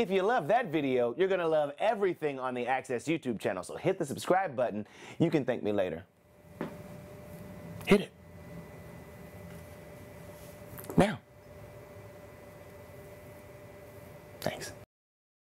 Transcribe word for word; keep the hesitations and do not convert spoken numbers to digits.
If you love that video, you're going to love everything on the Access YouTube channel. So hit the subscribe button. You can thank me later. Hit it.